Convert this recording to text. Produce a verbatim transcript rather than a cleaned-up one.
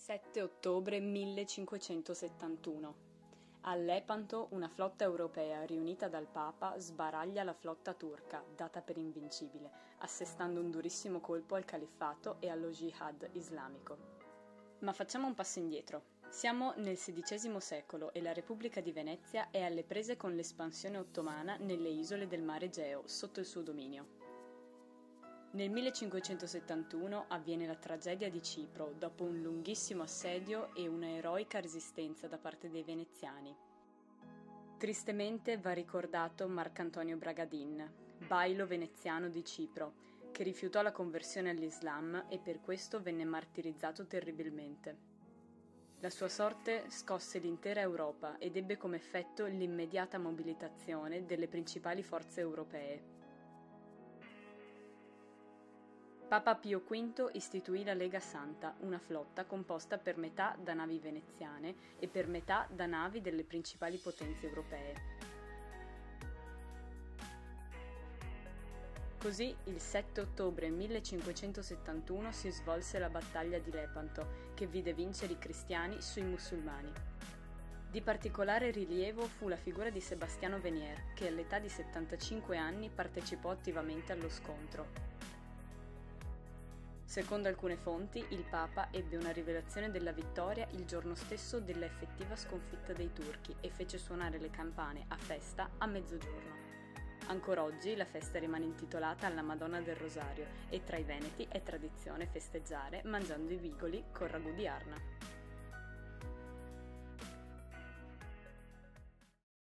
sette ottobre millecinquecentosettantuno. A Lepanto una flotta europea riunita dal Papa sbaraglia la flotta turca, data per invincibile, assestando un durissimo colpo al califfato e allo jihad islamico. Ma facciamo un passo indietro. Siamo nel sedicesimo secolo e la Repubblica di Venezia è alle prese con l'espansione ottomana nelle isole del Mar Egeo, sotto il suo dominio. Nel millecinquecentosettantuno avviene la tragedia di Cipro dopo un lunghissimo assedio e una eroica resistenza da parte dei veneziani. Tristemente va ricordato Marcantonio Bragadin, bailo veneziano di Cipro, che rifiutò la conversione all'Islam e per questo venne martirizzato terribilmente. La sua sorte scosse l'intera Europa ed ebbe come effetto l'immediata mobilitazione delle principali forze europee. Papa Pio V istituì la Lega Santa, una flotta composta per metà da navi veneziane e per metà da navi delle principali potenze europee. Così, il sette ottobre millecinquecentosettantuno si svolse la battaglia di Lepanto, che vide vincere i cristiani sui musulmani. Di particolare rilievo fu la figura di Sebastiano Venier, che all'età di settantacinque anni partecipò attivamente allo scontro. Secondo alcune fonti, il Papa ebbe una rivelazione della vittoria il giorno stesso della effettiva sconfitta dei turchi e fece suonare le campane a festa a mezzogiorno. Ancora oggi la festa rimane intitolata alla Madonna del Rosario e tra i veneti è tradizione festeggiare mangiando i vigoli col ragù di Arna.